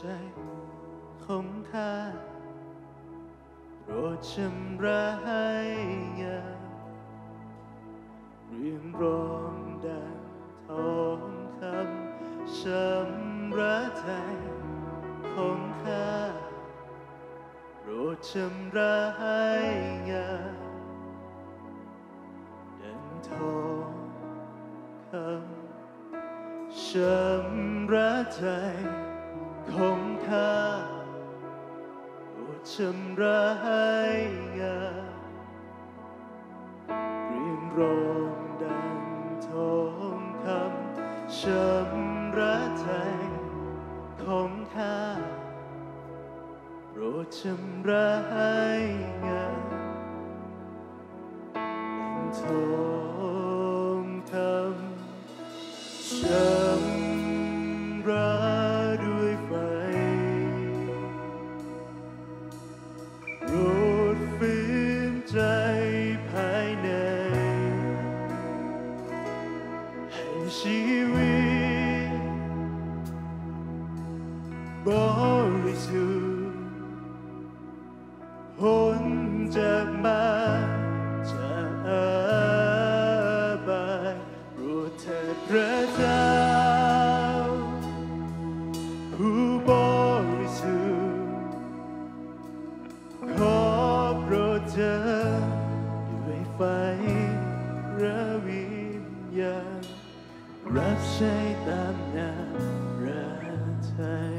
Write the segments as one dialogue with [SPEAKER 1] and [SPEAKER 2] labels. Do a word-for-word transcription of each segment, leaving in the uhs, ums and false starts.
[SPEAKER 1] ใจของข้าโปรดชำระให้งามเรียงรองดังทองคำชำระใจของข้าโปรดชำระให้งามดังทองคำชำระใจของข้าโปรดชำระให้งามเรียงรองดังทองคำชำระใจของข้าโปรดชำระให้งามดังทองคำชำระด้วยไฟโปรดฟื้นใจภายในให้ชีวิตบริสุทธิ์พ้นจากมารจากอาบายโปรดเถิดพระเจ้าผู้บริสุทธิ์ขอโปรดเถิดด้วยไฟพระวิญญาณรับใช้ตามน้ำพระทัย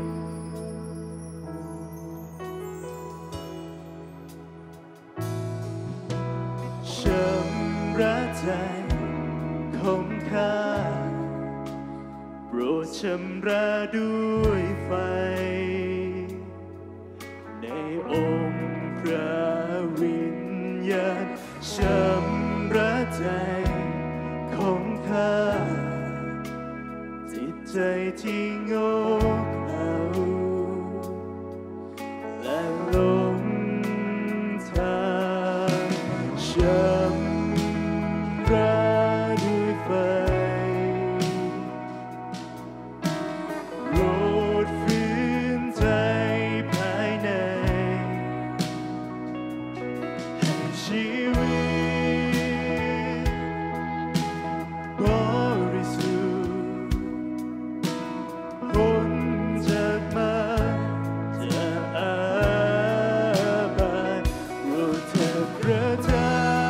[SPEAKER 1] ชำระใจของข้าโปรดชำระด้วยไฟในองค์พระวิญญาณชำระใจของข้าจิตใจที่โง่เขลาและหลงทางชำระด้วยไฟโปรดฟื้นใจภายในให้ชีวิตบริสุทธิ์พ้นจากมารจากอาบายโปรดเถิดพระเจ้า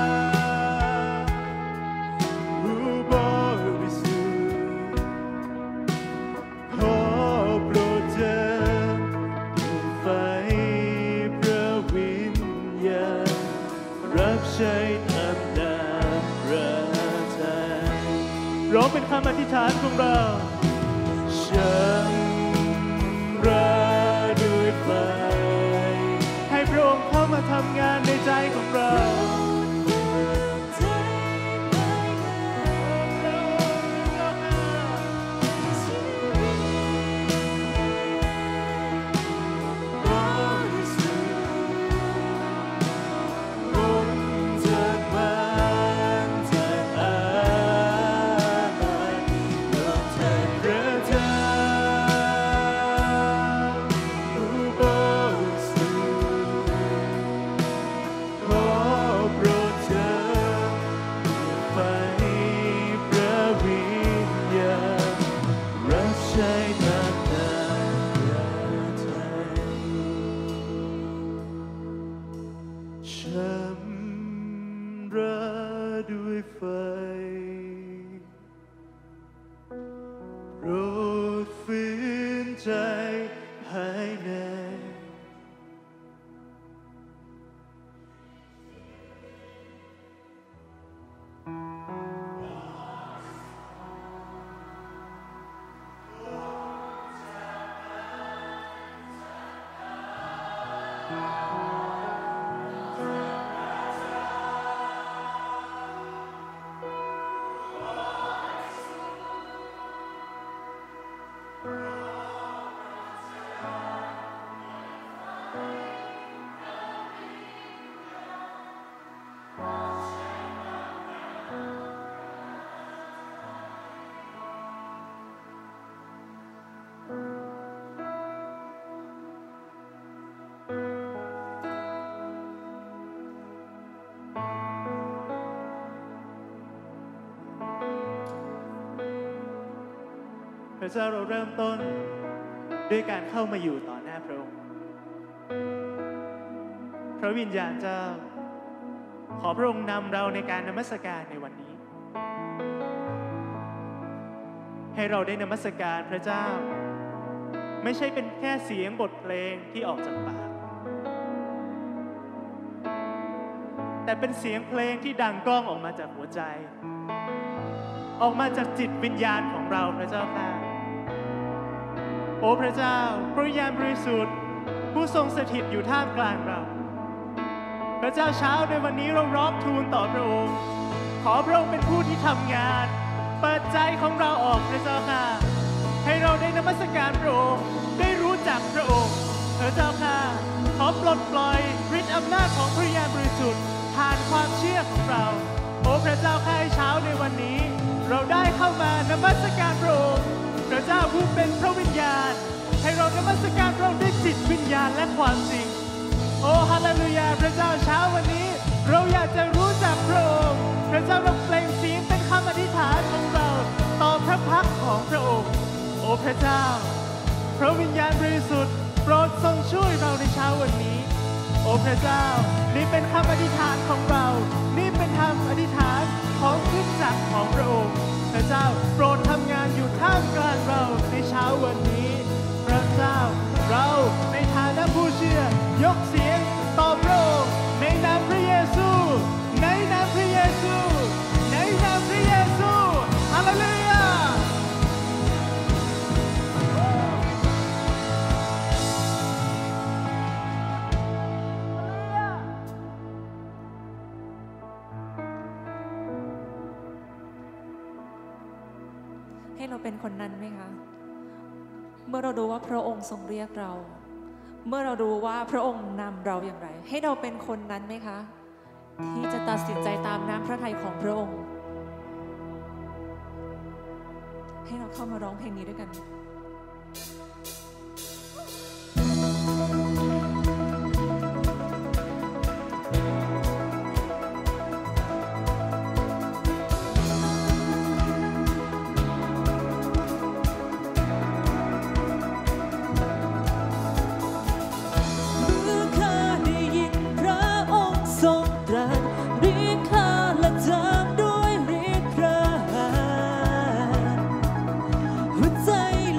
[SPEAKER 1] ผู้บริสุทธิ์ขอโปรดเถิดด้วยไฟพระวิญญาณรับใช้ตามน้ำพระทัยร้องเป็นคำอธิษฐานของเราชำระด้วยไฟให้พระองค์เข้ามาทำงานในใจของเราชำระด้วยไฟโปรดฟื้นใจภายในระเจ้าเราเริ่มต้นด้วยการเข้ามาอยู่ต่อหน้าพระองค์พระวิญญาณเจ้าขอพระองค์นำเราในการนมัสการในวันนี้ให้เราได้นมัสการพระเจ้าไม่ใช่เป็นแค่เสียงบทเพลงที่ออกจากปากแต่เป็นเสียงเพลงที่ดังก้องออกมาจากหัวใจออกมาจากจิตวิญญาณของเราพระเจ้าค่ะโอ้พระเจ้าพระวิญญาณบริสุทธิ์ผู้ทรงสถิตอยู่ท่ามกลางเราพระเจ้าเช้าในวันนี้เราร้องทูลต่อพระองค์ขอพระองค์เป็นผู้ที่ทำงานเปิดใจของเราออกพระเจ้าค่ะให้เราได้นมัสการพระองค์ได้รู้จักพระองค์พระเจ้าค่ะขอปลดปล่อยฤทธิ์อำนาจของพระวิญญาณบริสุทธิ์ผ่านความเชื่อของเราโอ้พระเจ้าข้าเช้าในวันนี้เราได้เข้ามานมัสการพระองค์พระเจ้าผู้เป็นพระวิญญาณให้เรานมัสการพระองค์ด้วยจิตวิญญาณและความจริงโอ้ฮาเลลูยาพระเจ้าเช้าวันนี้เราอยากจะรู้จักพระองค์พระเจ้าเราเปล่งเสียงเป็นคำอธิษฐานของเราต่อพระพักของพระองค์โอ้พระเจ้าพระวิญญาณบริสุทธิ์โปรดทรงช่วยเราในเช้าวันนี้โอ้พระเจ้านี่เป็นคำอธิษฐานของเรานี่เป็นคำอธิษฐานของคริสตจักรของพระองค์พระเจ้าโปรดทำงานอยู่ท่ามกลางเราในเช้าวันนี้พระเจ้าเราในฐานะผู้เชื่อยกเสียงต่อพระองค์ในนามพระเยซูในนามพระเยซูในนามพระเยซูฮาเลลูยา
[SPEAKER 2] ให้เราเป็นคนนั้นไหมคะเมื่อเรารู้ว่าพระองค์ทรงเรียกเราเมื่อเรารู้ว่าพระองค์นำเราอย่างไรให้เราเป็นคนนั้นไหมคะที่จะตัดสินใจตามน้ำพระทัยของพระองค์ให้เราเข้ามาร้องเพลงนี้ด้วยกัน
[SPEAKER 3] หัวใจ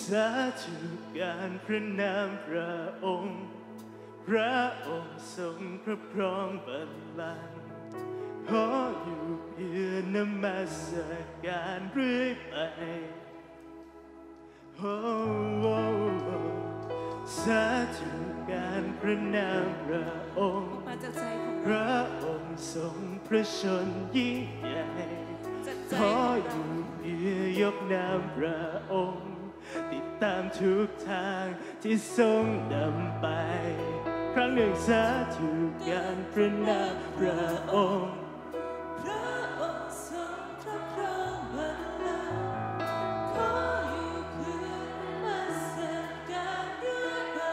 [SPEAKER 1] สาธุการพระนามพระองค์พระองค์ทรงพระครองบัลลังก์ขออยู่เพื่อนมัสการเรื่อยไปโอ้โอ้สาธุการพระนามพระองค์
[SPEAKER 2] มาจากใจของ
[SPEAKER 1] พระองค์ทรงพระชนยิ่งใหญ่ขออยู่เพื่อยกนามพระองค์ติดตามทุกทางที่ทรงนำไปครั้งหนึ่งสาธุการพระนามพระองค์พระองค์ทรงพระครองบัลลังก์ขออยู่เพื่อนมัสการเรื่อยไป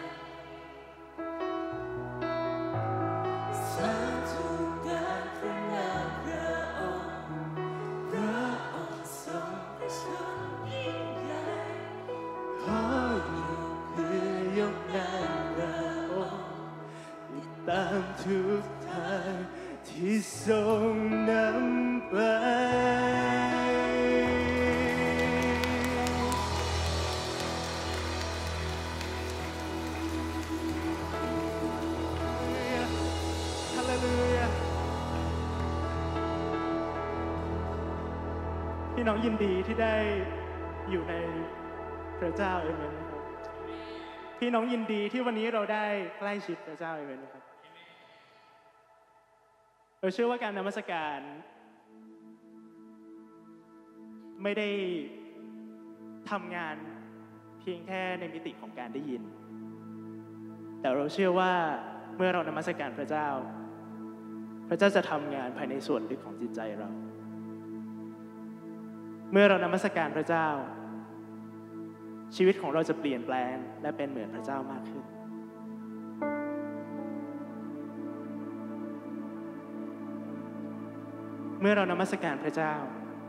[SPEAKER 1] สาธุการพระนามพระองค์พระองค์ทรงพระชนยิ่งใหญ่ขออยู่เพื่อยกนามพระองค์ติดตามทุกทางที่ทรงนำไปฮาเลลูยาพี่น้องยินดีที่ได้อยู่ในพระเจ้าเอเมนนะครับพี่น้องยินดีที่วันนี้เราได้ใกล้ชิดพระเจ้าเอเมนนะครับเราเชื่อว่าการนมัสการไม่ได้ทำงานเพียงแค่ในมิติของการได้ยินแต่เราเชื่อว่าเมื่อเรานมัสการพระเจ้าพระเจ้าจะทำงานภายในส่วนลึกของจิตใจเราเมื่อเรานมัสการพระเจ้าชีวิตของเราจะเปลี่ยนแปลงและเป็นเหมือนพระเจ้ามากขึ้นเมื่อเรานมัสการพระเจ้า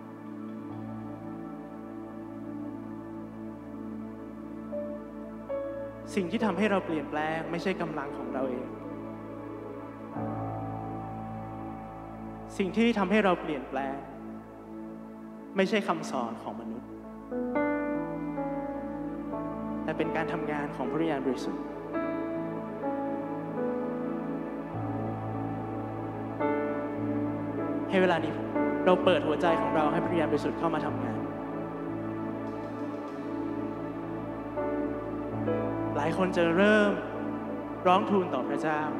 [SPEAKER 1] สิ่งที่ทำให้เราเปลี่ยนแปลงไม่ใช่กำลังของเราเองสิ่งที่ทำให้เราเปลี่ยนแปลงไม่ใช่คำสอนของมนุษย์แต่เป็นการทำงานของพระวิญญาณบริสุทธิ์ให้เวลานี้เราเปิดหัวใจของเราให้พระวิญญาณบริสุทธิ์เข้ามาทำงานหลายคนจะเริ่มร้องทูลต่อพระเจ้า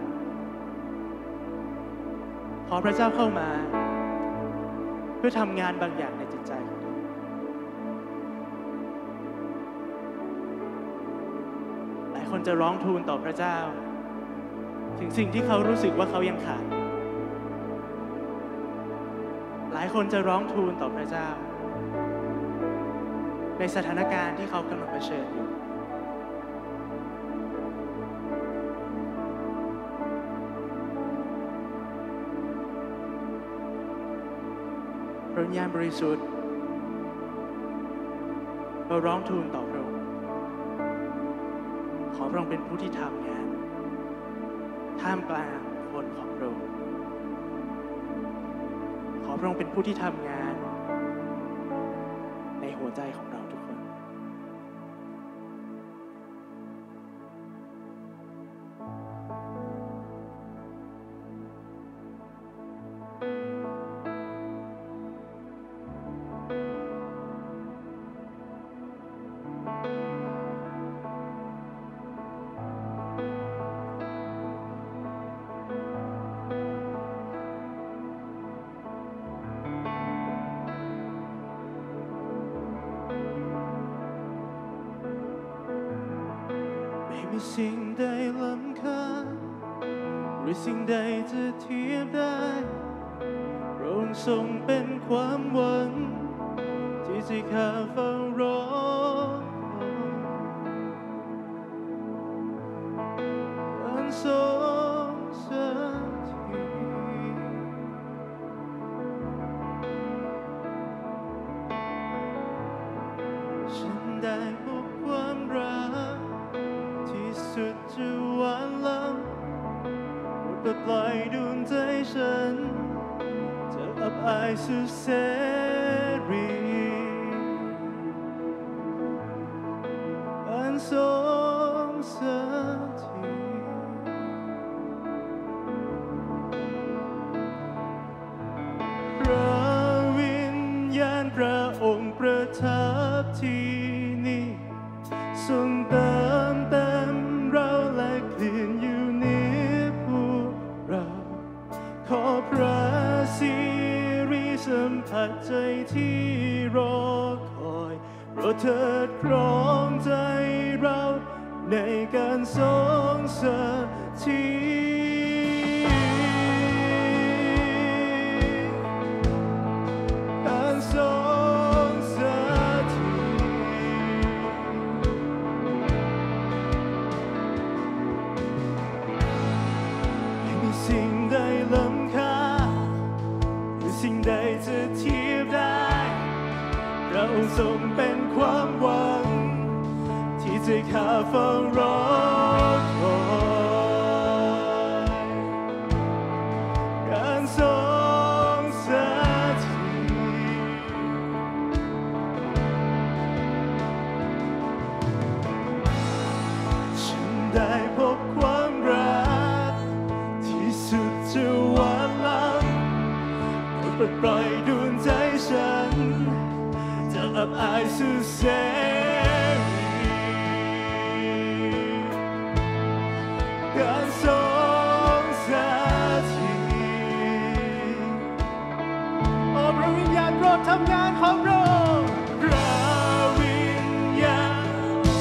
[SPEAKER 1] พอพระเจ้าเข้ามาเพื่อทำงานบางอย่างในจิตใจของเราหลายคนจะร้องทูลต่อพระเจ้าถึงสิ่งที่เขารู้สึกว่าเขายังขาดหลายคนจะร้องทูลต่อพระเจ้าในสถานการณ์ที่เขากำลังเผชิญอยู่พระวิญญาณบริสุทธิ์เราร้องทูลต่อพระองค์ขอพระองค์เป็นผู้ที่ทำงานท่ามกลางคนของพระองค์ขอพระองค์เป็นผู้ที่ทำงานในหัวใจของเราทุกคน มีสิ่งใดล้ำค่าหรือสิ่งใดจะเทียบได้พระองค์ทรงเป็นความหวังที่ใจข้าเฝ้ารอการทรงสักทีฉันได้พบความรักที่สุดจะหวานล้ำปลดปล่อยดวงใจฉันจะอับอายสู่เสรีทรงสถิตพระวิญญาณพระองค์ประทับที่นี่ทรงเติมเต็มเราและเคลื่อนอยู่ในพวกเราขอพระสิริสัมผัสใจที่รอคอยโปรดเถิดครองใจเราในการทรงสถิตการทรงสถิตไม่มีสิ่งใดล้ำค่าหรือสิ่งใดจะเทียบได้พระองค์ทรงเป็นความหวังที่ใจข้าเฝ้ารอคอยการทรงสถิตฉันได้พบความรักที่สุดจะหวานล้ำปลดปล่อยดวงใจฉันจะอับอายสู่แสงการทรงสถิตโอ้พระวิญญาณโปรดทำงานของเราพระวิญญาณ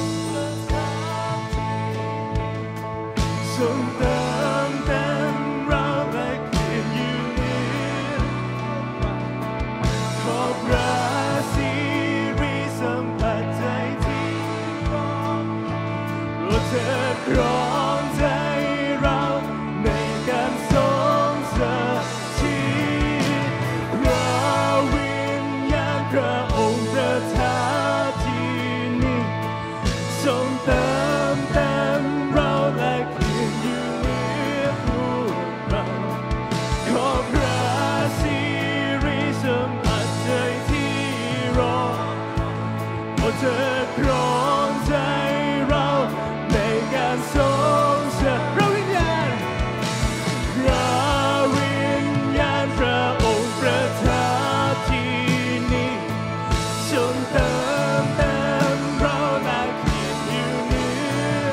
[SPEAKER 1] ทรงเติมเต็มเราและเคลื่อนอยู่เหนือขอพระสิริสัมผัสใจที่รอโปรดเถิดครองใจเราในการทรงสถิตพระวิญญาณพระองค์ประทับที่นี่ทรงเติมเต็มเราและเคลื่อนอยู่เหนือพวกเราขอพระสิริสัมผัสใจที่รอโปรดเถิดครองใจเราในการทรงสถิตพระวิญญาณพระวิญญาณพระองค์ประทับที่นี่ทรงเติมเต็มเราและเคลื่อนอยู่เหนือ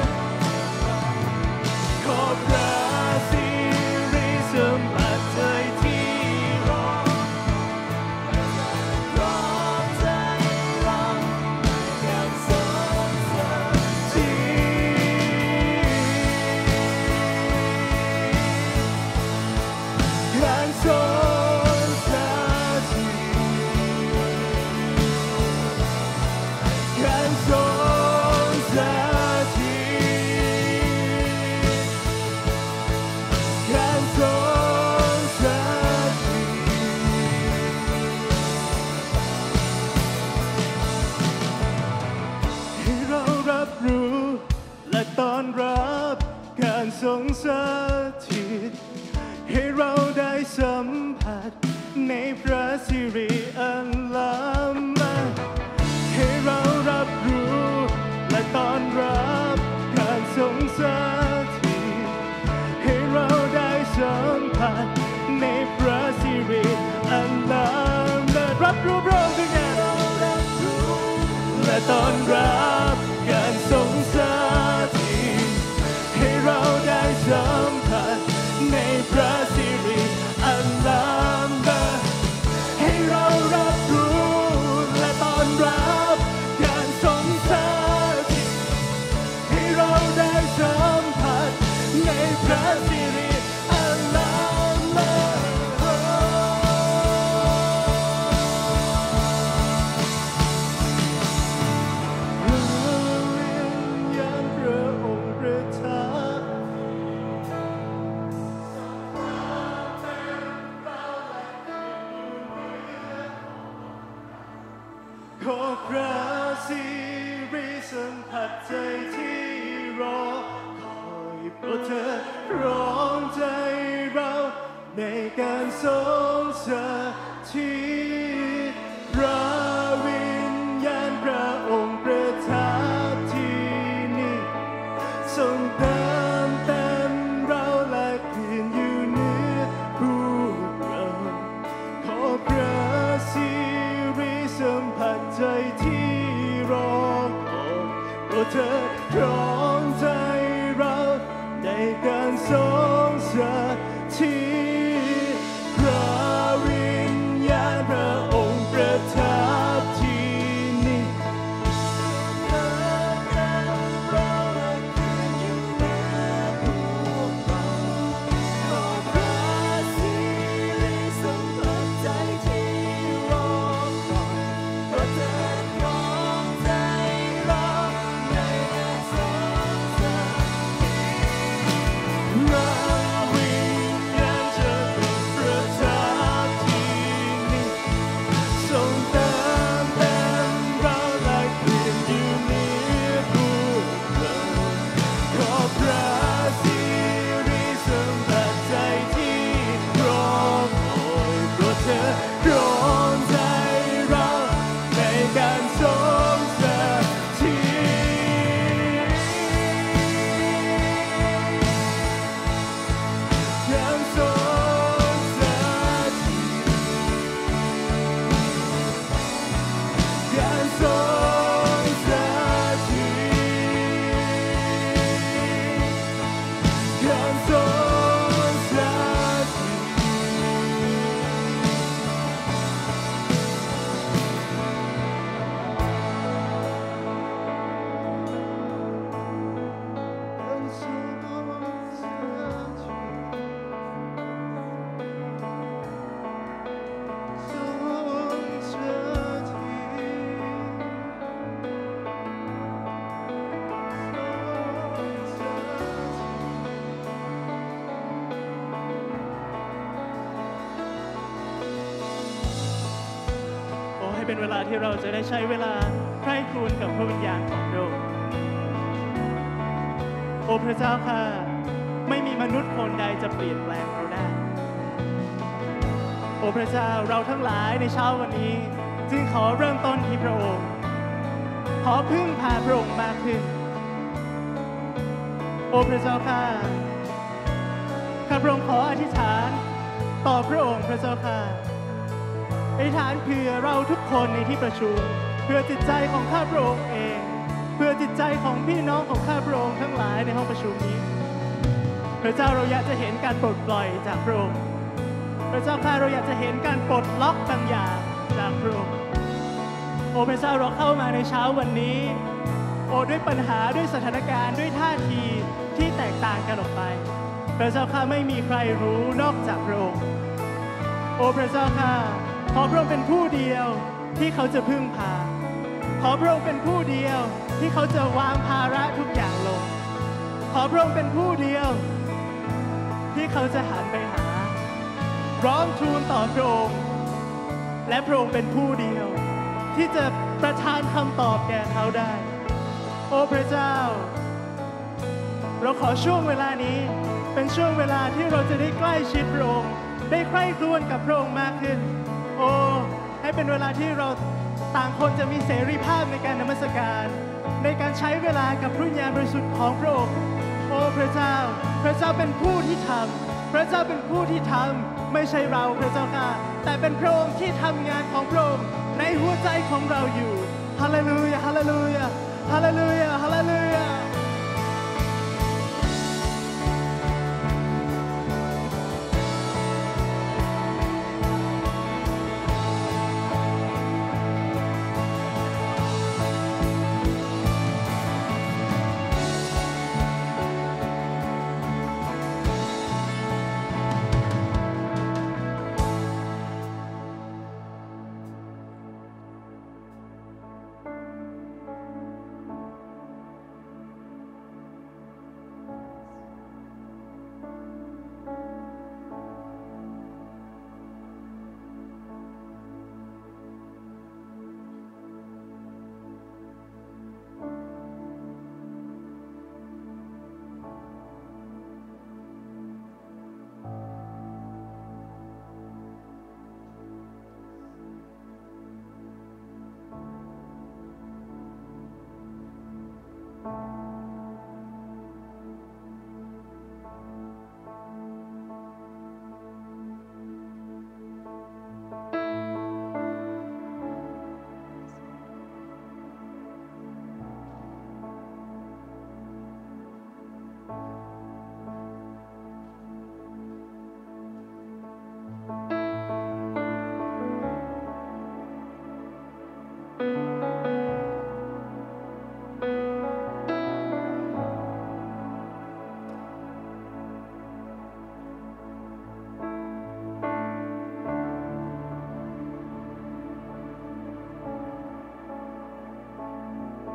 [SPEAKER 1] ขอพระสิริสัมผัสใจที่รอรอใจเราในการทรงสถิตการทรงสถิตการทรงสถิตการทรงสถิตให้เรารับรู้และต้อนรับการทรงสถิตให้เราได้สัมผัสในพระสิริอันล้ำมาให้เรารับรู้และต้อนรับการทรงสถิตให้เราได้สัมผัสในพระสิริอันล้ำมารับรู้พระองค์ด้วยกันและต้อนรับการทรงสถิตให้เราได้สัมผัสในพระสิริอันล้ำมาให้เรารับรู้และต้อนรับการทรงสถิตให้เราได้สัมผัสในพระสิริอันล้ำมาพระวิญญาณพระองค์ประทับขอพระสิริสัมผัสใจที่รอคอยโปรดเถิดครองใจเราในการทรงสถิตพระวิญญาณพระองค์ประทับที่ดเธอครองใจเราในการทรงสถิตพระวิญญาณพระองค์ประทับที่นี่เป็นเวลาที่เราจะได้ใช้เวลาใคร่ครวญกับพระวิญญาณของพระองค์โอ้พระเจ้าค่ะไม่มีมนุษย์คนใดจะเปลี่ยนแปลงเราได้โอ้พระเจ้าเราทั้งหลายในเช้าวันนี้จึงขอเริ่มต้นที่พระองค์ขอพึ่งพาพระองค์มากขึ้นโอ้พระเจ้าค่ะข้าพระองค์ขออธิษฐานต่อพระองค์พระเจ้าค่ะอธิษฐานเพื่อเราทุกคนในที่ประชุมเพื่อจิตใจของข้าพระองค์เองเพื่อจิตใจของพี่น้องของข้าพระองค์ทั้งหลายในห้องประชุมนี้พระเจ้าเราอยากจะเห็นการปลดปล่อยจากพระองค์พระเจ้าข้าเราอยากจะเห็นการปลดล็อกบางอย่างจากพระองค์โอ้พระเจ้าเราเข้ามาในเช้าวันนี้โอ้ด้วยปัญหาด้วยสถานการณ์ด้วยท่าทีที่แตกต่างกันออกไปพระเจ้าข้าไม่มีใครรู้นอกจากพระองค์โอ้พระเจ้าข้าขอพระองค์เป็นผู้เดียวที่เขาจะพึ่งพาขอพระองค์เป็นผู้เดียวที่เขาจะวางภาระทุกอย่างลงขอพระองค์เป็นผู้เดียวที่เขาจะหันไปหาร้องทูลต่อพระองค์และพระองค์เป็นผู้เดียวที่จะประทานคำตอบแก่เขาได้โอ้พระเจ้าเราขอช่วงเวลานี้เป็นช่วงเวลาที่เราจะได้ใกล้ชิดพระองค์ได้ใคร่ครวญกับพระองค์มากขึ้นโอ้ให้เป็นเวลาที่เราต่างคนจะมีเสรีภาพในการนมัสการในการใช้เวลากับพระวิญญาณบริสุทธิ์ของพระองค์โอ้พระเจ้าพระเจ้าเป็นผู้ที่ทำพระเจ้าเป็นผู้ที่ทำไม่ใช่เราพระเจ้าค่ะแต่เป็นพระองค์ที่ทำงานของพระองค์ในหัวใจของเราอยู่ฮาเลลูยาฮาเลลูยาฮาเลลูยาฮาเลลูยา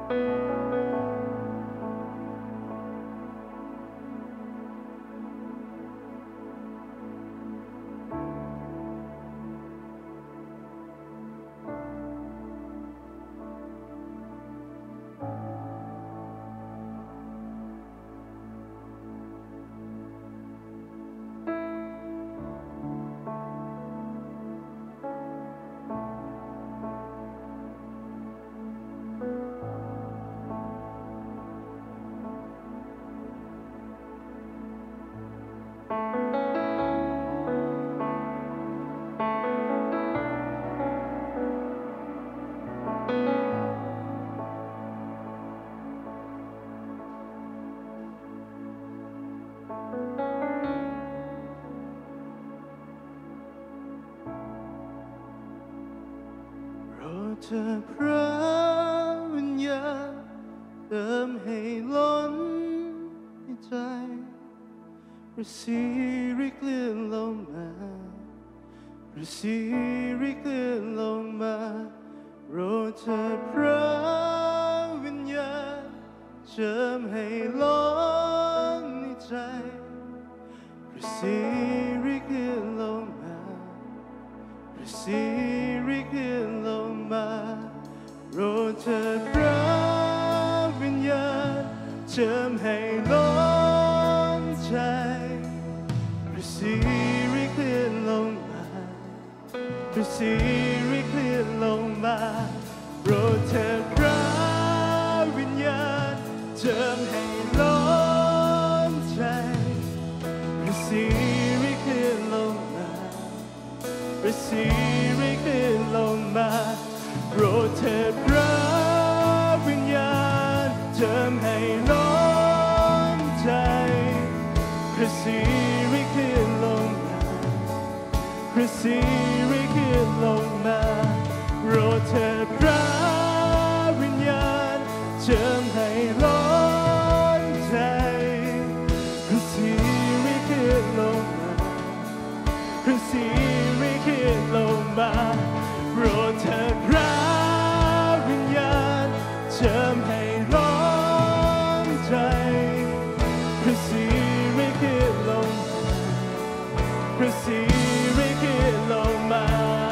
[SPEAKER 1] เธอพระวิญญาณเติมให้ล้นในใจพระสิริเคลื่อนลงมาพระสิริเคลื่อนลงมาโปรดเธอพระวิญญาณเติมให้ล้นในใจพระสิริเคลื่อนลงมาพระสิริเคลื่อนลงมาโปรดเธอพระวิญญาณเจิมให้ล้นใจพระสิริเคลื่อนลงมาพระสิริเคลื่อนลงมาโปรดเธอพระวิญญาณเจิมให้ล้นใจพระสิริเคลื่อนลงมาพระสิริเคลื่อนลงมาโปรดเธอพระวิญญาณเจิมให้ล้นใจพระสิริเคลื่อนลงมาพระสิริเคลื่อนลงมาโปรดเธอพระวิญญาณเจิมให้ล้นใจพระสิริเคลื่อนลงมาพระสิริเคลื่อนลงมาโปรดเธอพระวิญญาณเจิมให้ล้นใจพระสิริเคลื่อนลงมาพระสิริเคลื่อนลงมา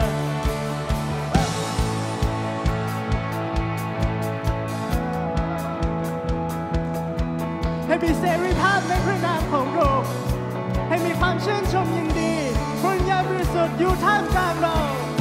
[SPEAKER 1] ให้มีเสรีภาพในพระนามของพระองค์ให้มีความชื่นชมยินดีพระวิญญาณบริสุทธิ์อยู่ท่ามกลางเรา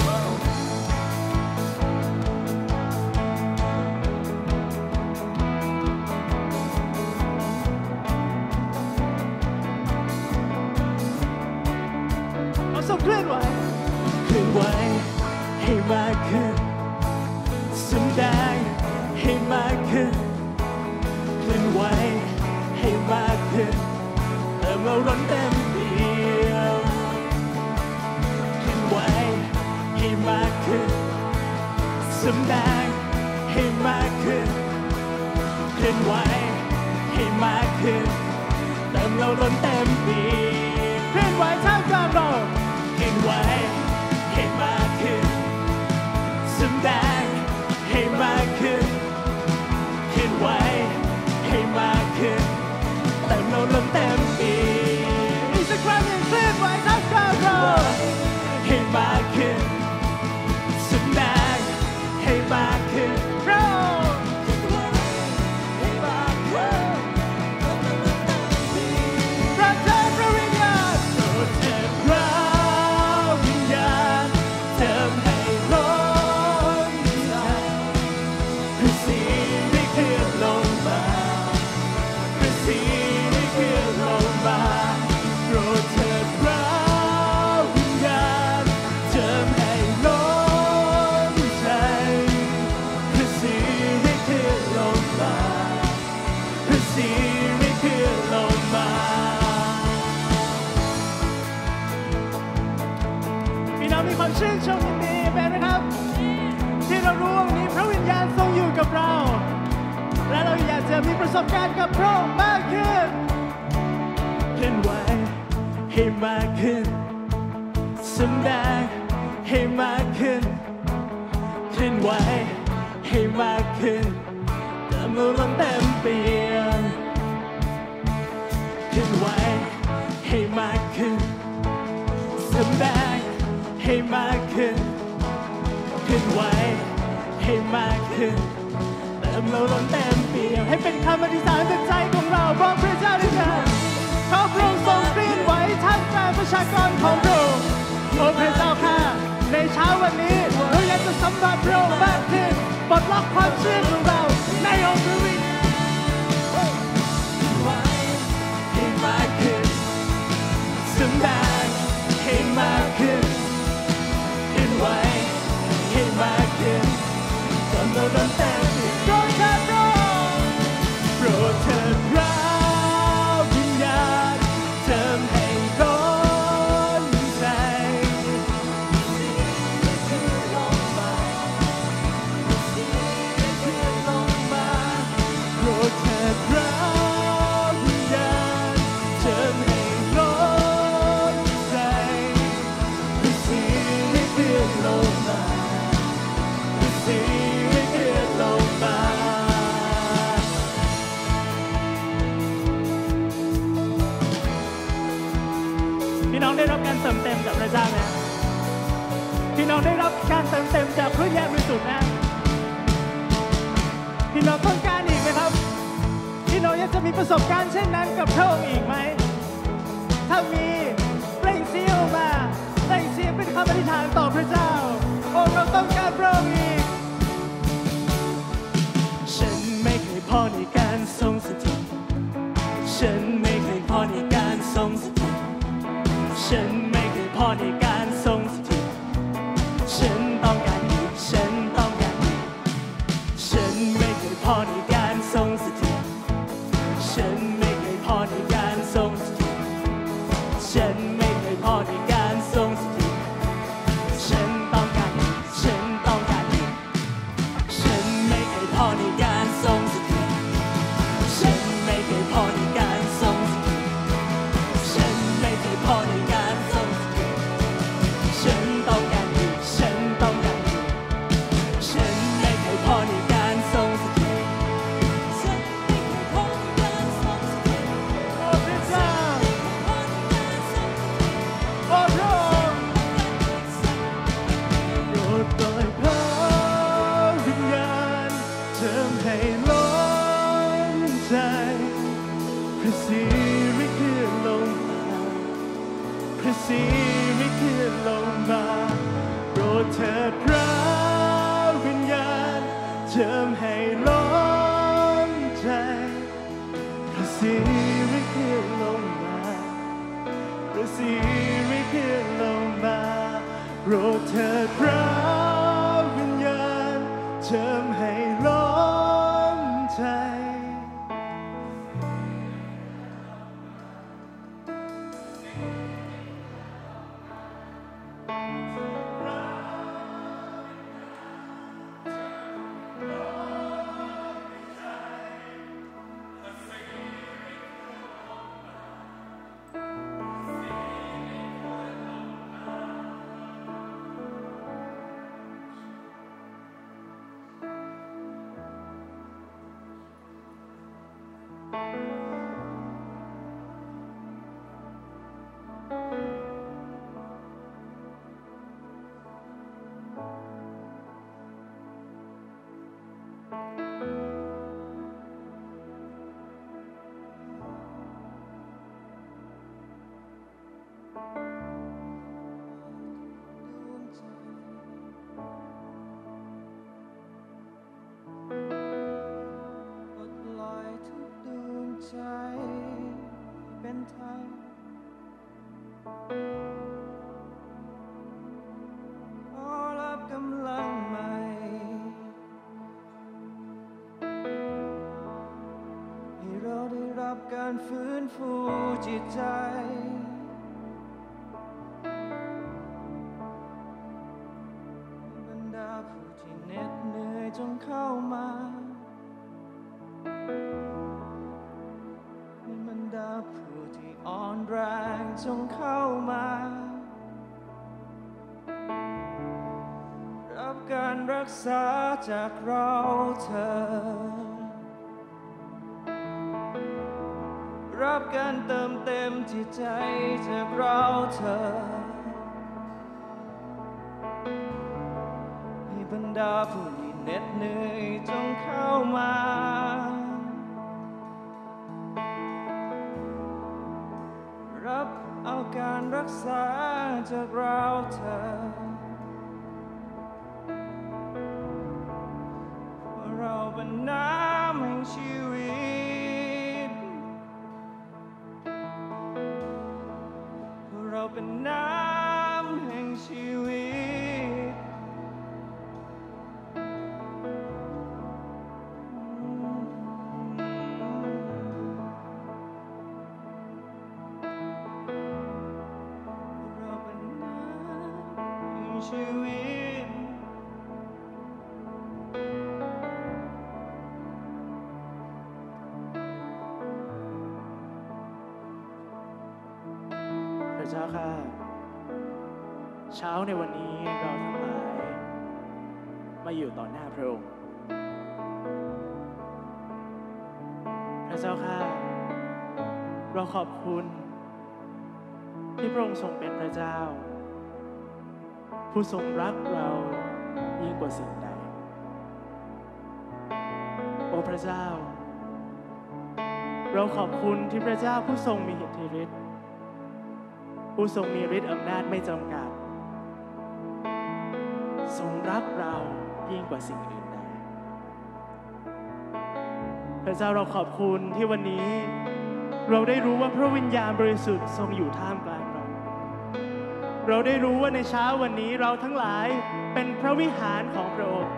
[SPEAKER 1] เราส่งเคลื่อนไหวเคลื่อนไหวให้มากขึ้นแสดงให้มากขึ้นเคลื่อนไหวให้มากขึ้นเติมเราร้อนเต็มเปี่ยมเคลื่อนไหวให้มากขึ้นแสดงให้มากขึ้นเคลื่อนไหวให้มากขึ้นเติมเราร้อนเต็มเปี่ยมเคลื่อนไหวท่ามกลางเราเคลื่อนไหวให้มากขึ้นแสดงให้มากขึ้นเคลื่อนไหวให้มากขึ้นเติมเราล้นเต็มปีอีกสักครั้งหนึ่งเคลื่อนไหวท่ามกลางเราให้มากขึ้นแสดงให้มากขึ้นเราให้มากขึ้นพระเจ้าพระวิญญาณโปรดเถิดพระวิญญาณเติมให้ล้นใจพระสิริเคลื่อนลงมาพระสิริเคลื่อนลงมาโปรดเถิดพระวิญญาณเติมให้ล้นใจพระสิริเคลื่อนลงมาพระสิริเคลื่อนลงมาพี่น้องมีความชื่นชมยินดีเป็นไหมครับที่เรารู้ว่าวันนี้พระวิญญาณทรงอยู่กับเราและเราอยากจะมีประสบการณ์กับพระองค์มากขึ้นเคลื่อนไหวให้มากขึ้นแสดงให้มากขึ้นเคลื่อนไหวให้มากขึ้นเติไว้ให้มากขึ้นเติมเราล้นเต็มเปี่ยมให้เป็นคำอธิษฐานจากใจของเราบอกพระเจ้าด้วยกันขอพระองค์ทรงกลิ้งไว้ท่ามกลางประชากรของเราโอ้พระเจ้าค่ะในเช้าวันนี้เราอยากจะสัมผัสพระองค์มากขึ้นปลดล็อกความเชื่อของเราในองค์พระวิญญาณไว้ให้มากขึ้นสำแดงให้มากขึ้นขึ้นไว้ให้มากขึ้นจนเราล้นเต็มโปรดเถิดโปรดเถิดพระวิญญาณเติมให้ล้นใจลงมาลงมาโปรดเถิดพระวิญญาณเติมให้ล้นใจพระสิริเลื่อนลงมาพระสิริเลื่อนลงมาพี่น้องได้รับการเติมเต็มจากพระเจ้าไหมพี่น้องได้รับการเติมเต็มจากพระวิญญาณบริสุทธิ์นะพี่น้องต้องการอีกไหมครับพี่น้องอยากจะมีประสบการณ์เช่นนั้นกับพระองค์อีกไหมถ้ามีเปล่งเสียงออกมาเปล่งเสียงเป็นคำอธิษฐานต่อพระเจ้าโอ้เราต้องการพระองค์อีกฉันไม่เคยพอในการทรงสถิตฉันไม่เคยพอในการทรงสถิตฉันไม่เคยพอในการทรงสถิตฉันต้องการอีกฉันต้องการอีกฉันไม่เคยพอในการทรงสถิตฉันไม่เคยพอในการทรงสถิตฉันไม่เคยพอในการทรงสถิตฉันต้องการอีกฉันต้องการอีกฉันไม่เคยพอในการทรงสถิตฉันไม่เคยพอในการทรงสถิตฉันไม่เคยพอในการทรงสถิตฉันต้องการอีกฉันต้องการอีกฉันไม่เคยพอในการทรงสถิตฉันไม่เคยพอในการทรงสถิตโอ้พระเจ้าโอ้พระองค์โปรดปล่อยพระวิญญาณเจิมให้ล้นใจพระสิริเคลื่อนลงมาพระสิริเคลื่อนลงมาโปรดเถิดพระวิญญาณเจิมให้ล้นใจพระสิริเคลื่อนลงมาพระสิริเคลื่อนลงมาโปรดเถิดพระวิญญาณเจิมให้ล้นใจปลดปล่อยทุกดวงใจเป็นไทยขอรับกำลังใหม่ให้เราได้รับการฟื้นฟูจิตใจบรรดาผู้ที่เหน็ดเหนื่อยจงเข้ามาบรรดาผู้ที่อ่อนแรงจงเข้ามารับการรักษาจากเราเธอรับการเติมเต็มจิตใจจากเราเธอให้บรร
[SPEAKER 3] ดาผู้ที่เหน็ดเหนื่อยจงเข้ามารับเอาการรักษาจากเราเธอเราเป็นน้ำแห่งชีวิตเราเป็นน้ำแห่งชีวิตเราเป็นน้ำแห่งชีวิต
[SPEAKER 1] พระเจ้าข้าเช้าในวันนี้เราทั้งหลายมาอยู่ต่อหน้าพระองค์พระเจ้าข้าเราขอบคุณที่พระองค์ทรงเป็นพระเจ้าผู้ทรงรักเรายิ่งกว่าสิ่งใดโอ้พระเจ้าเราขอบคุณที่พระเจ้าผู้ทรงมีอิทธิฤทธิ์ผู้ทรงมีฤทธิ์อำนาจไม่จำกัดทรงรักเรายิ่งกว่าสิ่งอื่นใดพระเจ้าเราขอบคุณที่วันนี้เราได้รู้ว่าพระวิญญาณบริสุทธิ์ทรงอยู่ท่ามกลางเราเราได้รู้ว่าในเช้าวันนี้เราทั้งหลายเป็นพระวิหารของพระองค์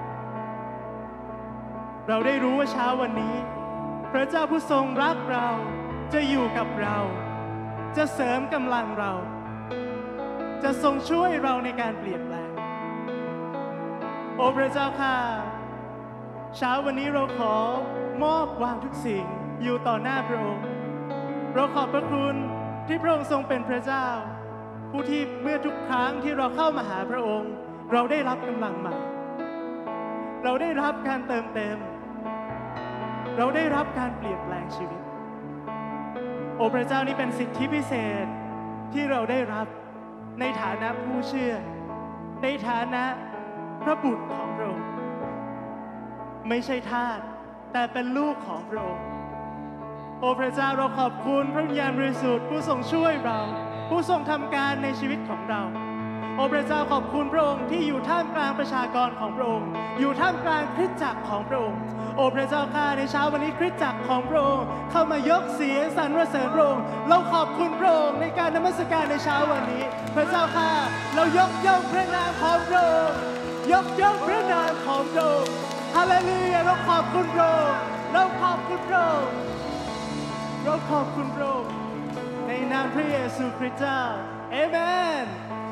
[SPEAKER 1] เราได้รู้ว่าเช้าวันนี้พระเจ้าผู้ทรงรักเราจะอยู่กับเราจะเสริมกำลังเราจะทรงช่วยเราในการเปลี่ยนแปลงโอ้พระเจ้าข้าเช้าวันนี้เราขอมอบวางทุกสิ่งอยู่ต่อหน้าพระองค์เราขอบพระคุณที่พระองค์ทรงเป็นพระเจ้าผู้ที่เมื่อทุกครั้งที่เราเข้ามาหาพระองค์เราได้รับกำลังใหม่เราได้รับการเติมเต็มเราได้รับการเปลี่ยนแปลงชีวิตโอ้พระเจ้านี่เป็นสิทธิพิเศษที่เราได้รับในฐานะผู้เชื่อในฐานะพระบุตรของพระองค์ไม่ใช่ทาสแต่เป็นลูกของพระองค์โอ้พระเจ้าเราขอบคุณพระวิญญาณบริสุทธิ์ผู้ทรงช่วยเราผู้ทรงทำการในชีวิตของเราโอ้พระเจ้าขอบคุณพระองค์ที่อยู่ท่ามกลางประชากรของพระองค์อยู่ท่ามกลางคริสตจักรของพระองค์โอ้พระเจ้าข้าในเช้าวันนี้คริสตจักรของพระองค์เข้ามายกเสียงสรรเสริญพระองค์เราขอบคุณพระองค์ในการนมัสการในเช้าวันนี้พระเจ้าข้าเรายกย่องพระนามของพระองค์ยกย่องพระนามของพระองค์ฮาเลลูยาเราขอบคุณพระองค์เราขอบคุณพระองค์เราขอบคุณพระองค์ในนามพระเยซูคริสต์เจ้าเอเมน